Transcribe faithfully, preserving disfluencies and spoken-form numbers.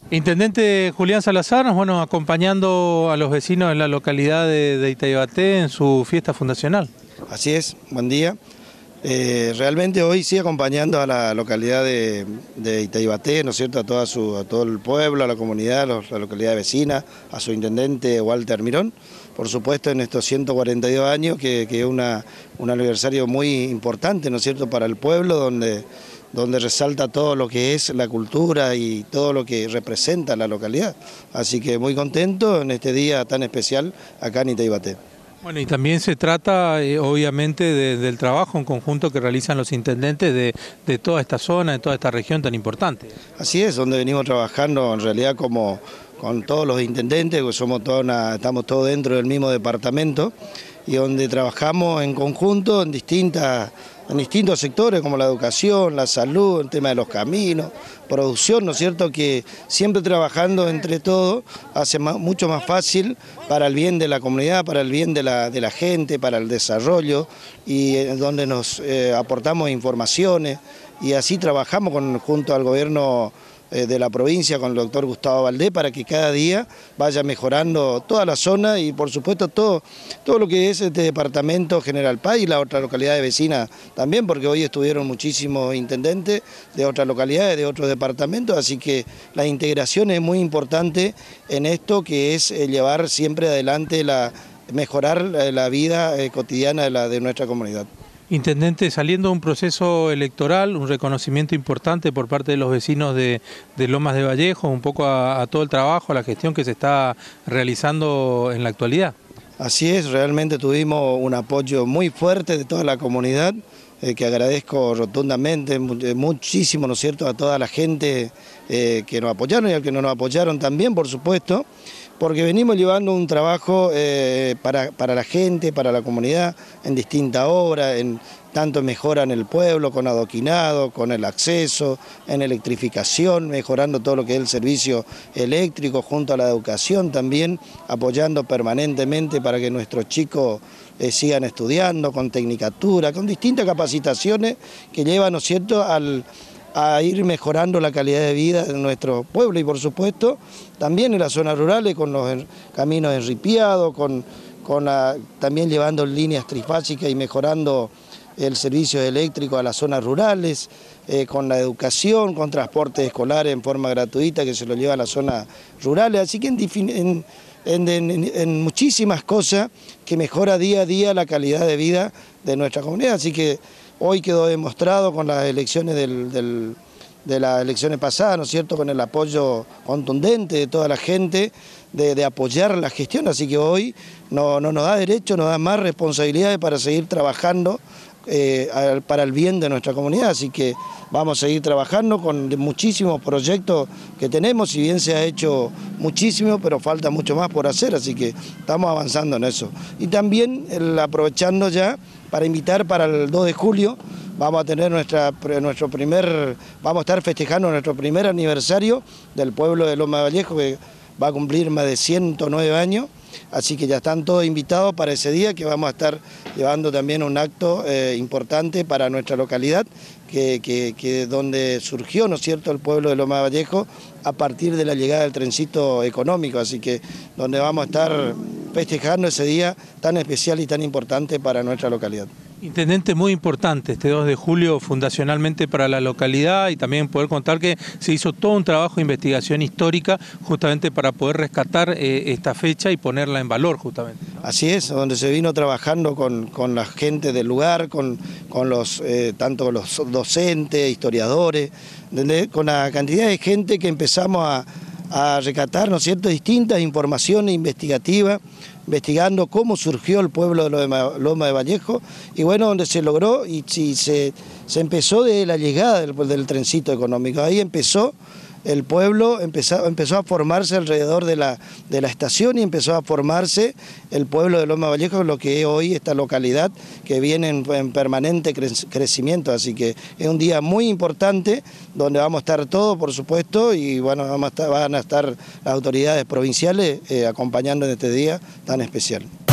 Intendente Julián Salazar, bueno, acompañando a los vecinos de la localidad de, de Itaibaté en su fiesta fundacional. Así es, buen día. Eh, realmente hoy sí acompañando a la localidad de, de Itaibaté, ¿no es cierto?, a, toda su, a todo el pueblo, a la comunidad, a los, la localidad vecina, a su intendente Walter Mirón, por supuesto en estos ciento cuarenta y dos años, que, que es una, un aniversario muy importante, ¿no es cierto?, para el pueblo, donde, donde resalta todo lo que es la cultura y todo lo que representa la localidad. Así que muy contento en este día tan especial acá en Itaibaté. Bueno, y también se trata, eh, obviamente, de, del trabajo en conjunto que realizan los intendentes de, de toda esta zona, de toda esta región tan importante. Así es, donde venimos trabajando en realidad como con todos los intendentes, que somos toda una, estamos todos dentro del mismo departamento, y donde trabajamos en conjunto en distintas en distintos sectores como la educación, la salud, el tema de los caminos, producción, ¿no es cierto?, que siempre trabajando entre todos hace más, mucho más fácil para el bien de la comunidad, para el bien de la, de la gente, para el desarrollo, y eh, donde nos eh, aportamos informaciones y así trabajamos con, junto al gobierno de la provincia con el doctor Gustavo Valdés para que cada día vaya mejorando toda la zona y por supuesto todo, todo lo que es este departamento General Paz y la otra localidad de vecina también, porque hoy estuvieron muchísimos intendentes de otras localidades, de otros departamentos, así que la integración es muy importante en esto, que es llevar siempre adelante la mejorar la vida cotidiana de, la, de nuestra comunidad. Intendente, saliendo de un proceso electoral, un reconocimiento importante por parte de los vecinos de, de Lomas de Vallejo, un poco a, a todo el trabajo, a la gestión que se está realizando en la actualidad. Así es, realmente tuvimos un apoyo muy fuerte de toda la comunidad, eh, que agradezco rotundamente, muchísimo, ¿no es cierto?, a toda la gente eh, que nos apoyaron y al que no nos apoyaron también, por supuesto, porque venimos llevando un trabajo eh, para, para la gente, para la comunidad, en distintas obras, en, tanto en mejora en el pueblo, con adoquinado, con el acceso, en electrificación, mejorando todo lo que es el servicio eléctrico, junto a la educación también, apoyando permanentemente para que nuestros chicos eh, sigan estudiando, con tecnicatura, con distintas capacitaciones que llevan, ¿no es cierto?, al... a ir mejorando la calidad de vida de nuestro pueblo y por supuesto también en las zonas rurales con los caminos enripiados, con, con la, también llevando líneas trifásicas y mejorando el servicio eléctrico a las zonas rurales, eh, con la educación, con transporte escolar en forma gratuita que se lo lleva a las zonas rurales, así que en, en, en, en, en muchísimas cosas que mejora día a día la calidad de vida de nuestra comunidad, así que hoy quedó demostrado con las elecciones del, del, de las elecciones pasadas, ¿no es cierto?, con el apoyo contundente de toda la gente, de, de apoyar la gestión, así que hoy no, no nos da derecho, nos da más responsabilidades para seguir trabajando eh, para el bien de nuestra comunidad, así que vamos a seguir trabajando con muchísimos proyectos que tenemos, si bien se ha hecho muchísimo, pero falta mucho más por hacer, así que estamos avanzando en eso. Y también el, aprovechando ya para invitar para el dos de julio, vamos a tener nuestra, nuestro primer, vamos a estar festejando nuestro primer aniversario del pueblo de Lomas de Vallejo, que va a cumplir más de ciento nueve años, así que ya están todos invitados para ese día, que vamos a estar llevando también un acto eh, importante para nuestra localidad, que, que, que donde surgió, ¿no es cierto?, el pueblo de Lomas de Vallejo a partir de la llegada del trencito económico, así que donde vamos a estar festejando ese día tan especial y tan importante para nuestra localidad. Intendente, muy importante este dos de julio fundacionalmente para la localidad y también poder contar que se hizo todo un trabajo de investigación histórica justamente para poder rescatar eh, esta fecha y ponerla en valor justamente, ¿no? Así es, donde se vino trabajando con, con la gente del lugar, con, con los, eh, tanto los docentes, historiadores, donde, con la cantidad de gente que empezamos a, a rescatar, ¿no es cierto?, distintas informaciones investigativas, investigando cómo surgió el pueblo de Lomas de Vallejo y bueno, donde se logró y, y se, se empezó de la llegada del, del trencito económico, ahí empezó el pueblo, empezó, empezó a formarse alrededor de la, de la estación y empezó a formarse el pueblo de Lomas de Vallejo, lo que es hoy esta localidad que viene en, en permanente cre crecimiento, así que es un día muy importante donde vamos a estar todos, por supuesto, y bueno, vamos a estar, van a estar las autoridades provinciales eh, acompañando en este día tan especial.